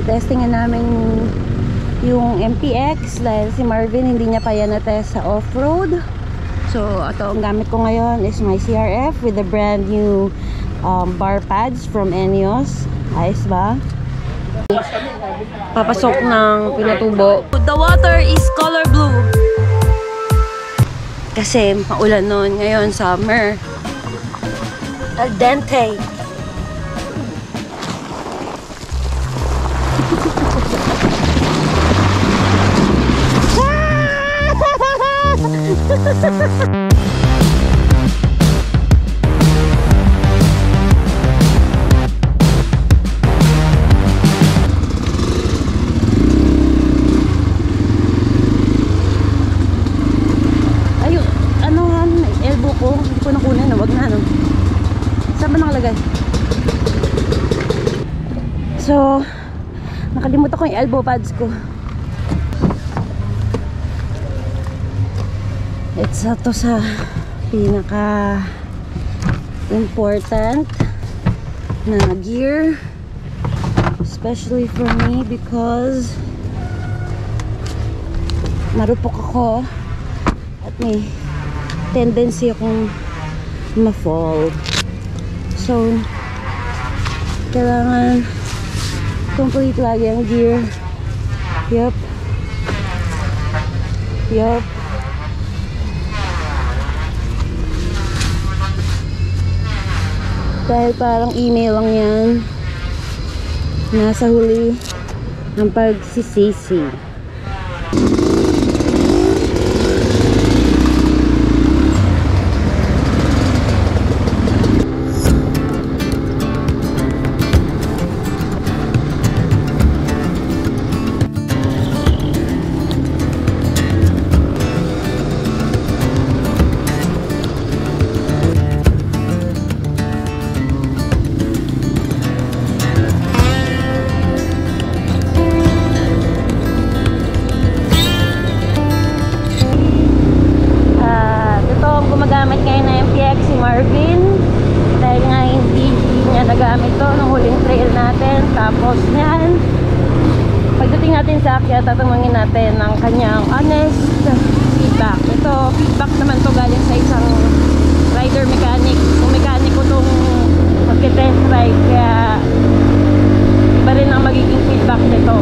Testingin namin yung MPX dahil si Marvin hindi niya pa yan na-test sa off-road. So ito ang gamit ko ngayon is my CRF with the brand new bar pads from Enios. Ayos ba? Papasok ng Pinatubo. The water is color blue kasi maulan nun. Ngayon summer. Al dente. Ayun, ano nga, elbow ko. Hindi ko nakunin, wag na, no? Saan ba nakalagay? So, nakalimutan ko yung elbow pads ko. It's to sa pinaka important na gear, especially for me because marupok ako at may tendency akong ma-fall. So kailangan complete lagi ang gear. Yup. Dahil parang email lang yan, nasa huli ang pagsisisi. Gumagamit ngayon na MPX si Marvin dahil nga hindi niya nagamit to nung huling trail natin. Tapos yan, pagdating natin sa akyat, tatanungin natin ang kanyang honest feedback. Ito, feedback naman to galing sa isang rider mechanic. Kung mechanic ko itong mag-test ride, kaya iba rin ang magiging feedback nito.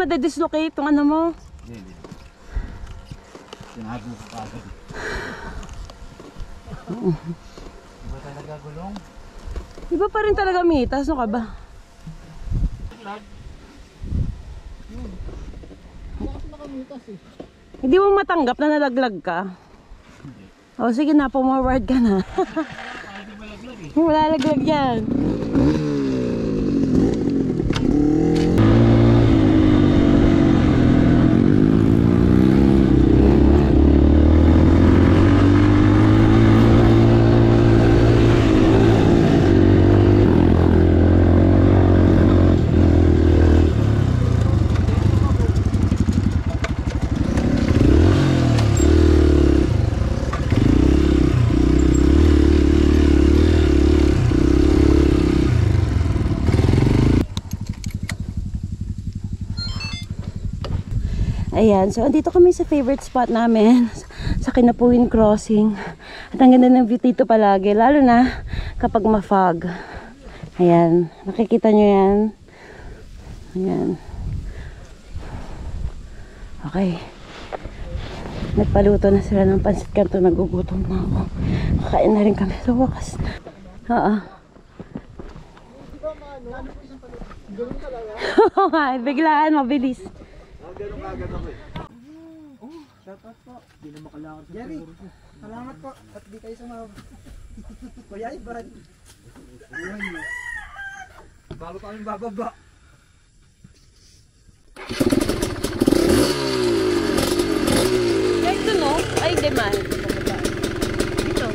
madidislocate yung ano mo. Hindi. Sinabi mo pa agad. Iba talaga gulong? Iba pa rin talaga mitas, ano ka ba? Hindi mo matanggap na nalaglag ka? O sige na, pumorward ka na. Wala laglag yan. Ayan, so andito kami sa favorite spot namin sa Kinapuin crossing. At ang ganda ng view dito palagi, lalo na kapag ma-fog. Ayan, nakikita nyo yan. Ayan. Okay. Nagpaluto na sila ng pansit kanto, nagugutom na ako. Kakain na rin kami sa wakas. Oo. Oo nga, biglaan, mabilis. Ganun kagad ako eh. Shoutout po. Hindi na makalakad sa Jerry, salamat po. At di kayo sumama. Kuya Ivan. Bago pa kami bababa. Ito no? Ay, demand. Ito.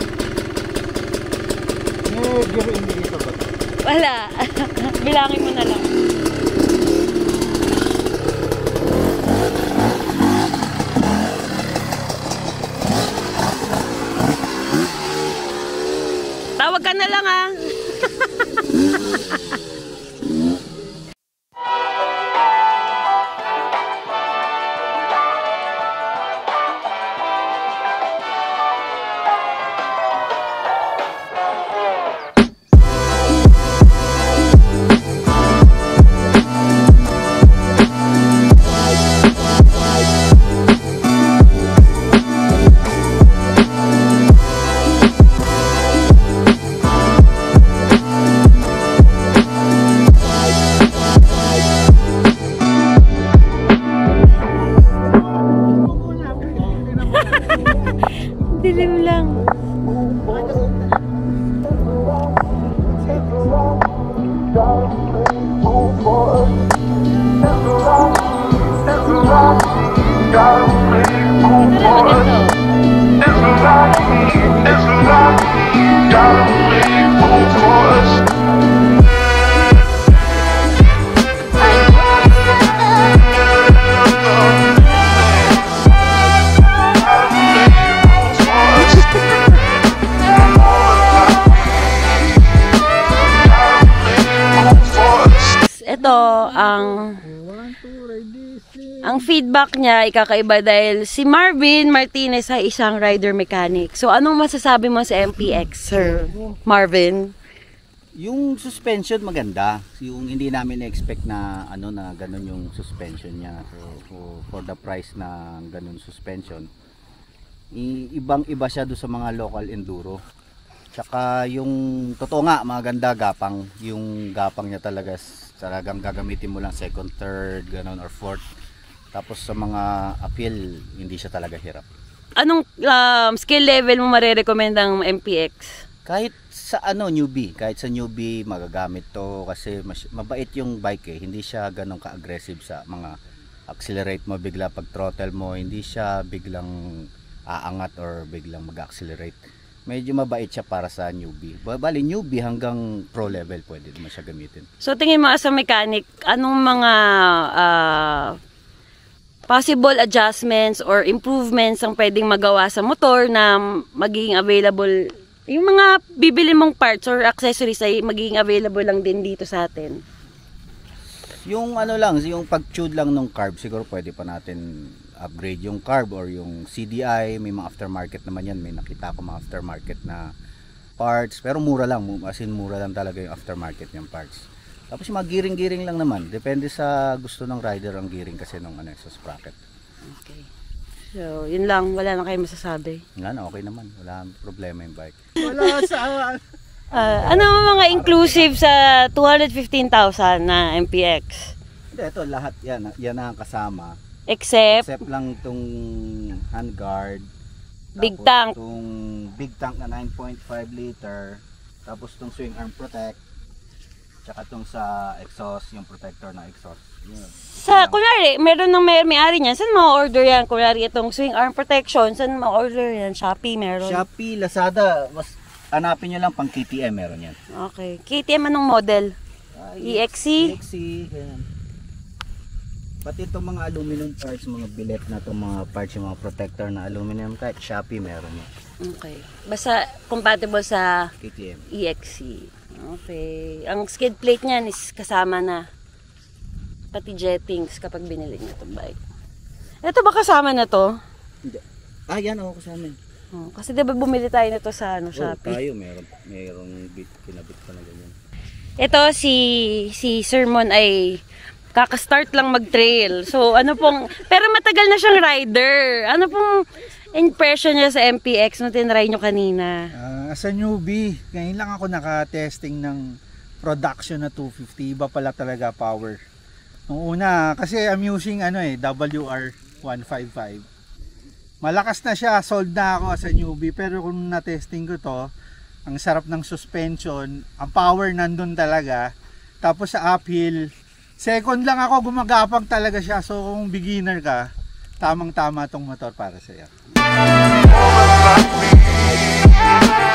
Jerry, hindi dito ba? Wala. Bilangin mo na lang. Tawag ka na lang ah. Dilim lang. Ito ang feedback niya ikakaiba dahil si Marvin Martinez ay isang rider mechanic. So anong masasabi mo sa MPX, Sir Marvin? Yung suspension maganda. Yung hindi namin expect na ano na ganun yung suspension niya. So, for the price na ganun suspension, ibang-iba siya do sa mga local enduro. Tsaka yung totoo nga maganda gapang, yung gapang niya talagang gagamitin mo lang second, third, ganun or fourth. Tapos sa mga appeal, hindi siya talaga hirap. Anong skill level mo marerecommend ang MPX? Kahit sa newbie, magagamit to kasi mabait yung bike eh. Hindi siya ganun ka-aggressive sa mga accelerate mo bigla pag throttle mo, hindi siya biglang aangat or biglang mag-accelerate. Medyo mabait siya para sa newbie. Bali newbie hanggang pro level pwede naman siya gamitin. So tingin mo as a mechanic, anong mga possible adjustments or improvements ang pwedeng magawa sa motor na magiging available, yung mga bibili mong parts or accessories ay magiging available lang din dito sa atin? Yung yung pag-tune lang ng carb, siguro pwede pa natin upgrade yung carb or yung CDI. May mga aftermarket naman yan, may nakita ko mga aftermarket na parts, pero mura lang, as in mura lang talaga yung aftermarket niyang parts. Tapos yung mga gearing-gearing lang naman. Depende sa gusto ng rider ang gearing kasi ng ano, sa sprocket. Okay. So, yun lang. Wala na kayo masasabi. Nga na, okay naman. Wala problema yung bike. Wala sa... Ano mga inclusive sa 215,000 na MPX? Hindi, ito lahat yan. Yan ang kasama. Except Lang itong handguard. big Tapos tank. itong big tank na 9.5 liter. Tapos itong swing arm protect. Tsaka itong sa exhaust, yung protector ng exhaust. Yun. Sa, kunwari, meron ng may-ari niyan. Saan ma-order yan? Kunwari, itong swing arm protection. Saan ma-order yan? Shopee meron? Shopee, Lazada, hanapin nyo lang pang KTM, meron yan. Okay. KTM anong model? EXC? EXC, ganyan. Pati itong mga aluminum parts, mga billet na itong mga parts, yung mga protector na aluminum type, Shopee meron yan. Okay. Basta compatible sa KTM. EXC. Okay. Ang skid plate niyan is kasama na. Pati jettings kapag binili niyo itong bike. Ito ba kasama na to? Hindi. Yan ako kasama. Oh, kasi diba bumili tayo nito sa Shopee? Tayo, merong kinabit pa na ganyan. Ito si Sir Mon ay kaka-start lang mag-trail. So ano pong, pero matagal na siyang rider. Ano pong impression niya sa MPX nung tinry nyo kanina? As a newbie, ngayon lang ako naka-testing ng production na 250. Iba pala talaga power. Nung una, kasi I'm using WR155. Malakas na siya, sold na ako as a newbie. Pero kung na-testing ko to, ang sarap ng suspension, ang power nandun talaga. Tapos sa uphill, second lang ako, gumagapang talaga siya. So kung beginner ka, tamang-tama tong motor para sa'yo.